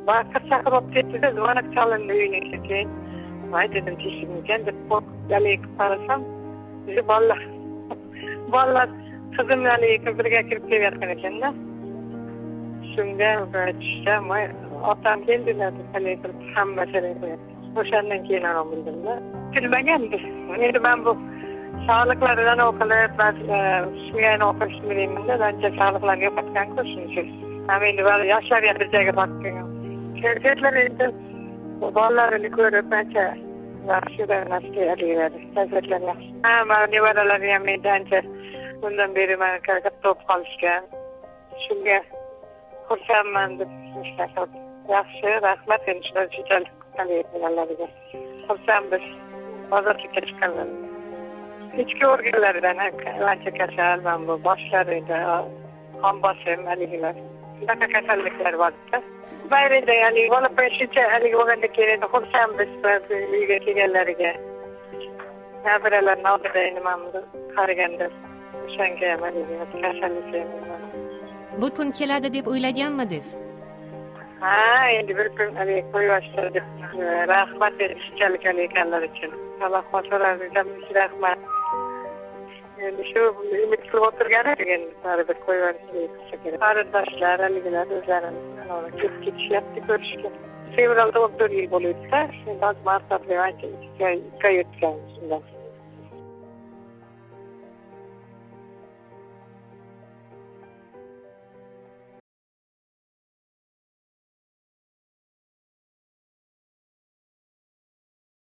Vaqt chaqirib ketdi-da, zvonak chalindi uyning keyin. Voy dedim, teshikmikan deb qo'rqib qarasam, bizi bolalar qizim birga kirib kelayotgan ekanda. Shunga tushsam, otam keldilar deb hammasi o'shandan keyin ham bildim-da. Bilmagandim. Endi men bu sog'liqlaridan o'qilib, shuyani o'qishni bilayman-da, ancha sog'liqlarga yo'qotgan-ku shuning. Endi yoshlar bir joyga borgan. Erkaklar endi bolalarini ko'rib ancha yaxshidan nasihatlaydi. Tazkirlar yaxshi. Mana nevaralarim ham endi ancha bundan beri mana katta bo'lib qolishgan. Shunga xursandman deb ishladim. Yaxshi, rahmat endi shunday juda qilyaptilarga. Xursandmiz. Ozodlikka chiqqanlar. Ichki organlaridan ancha kasal, mana bu boshlarida qon bosim, haligilar. Bunaqa kasalliklar bor-da. Bayrida bola shuncha bo'lganda kerak, xursandmiz uyga kelganlariga. Nabiralarni oldida endi mana bu qaraganda o'shanga kasallik. Bu kun keladi deb o'ylaganmidingiz? Ha, endi bir kun qo'yvashdi deb rahmat shunchalik ekanlar uchun. Alloh xotirasiga rahmat. Endi shu umid qilib o'tirgan ekan, baribir qo'yvashdi. Qarindoshlar, haligilar o'zlarini ketishyapti ko'rishga. Fevralda 14 yil bo'libdi-da, shundan martabli ancha o'tgan shundan.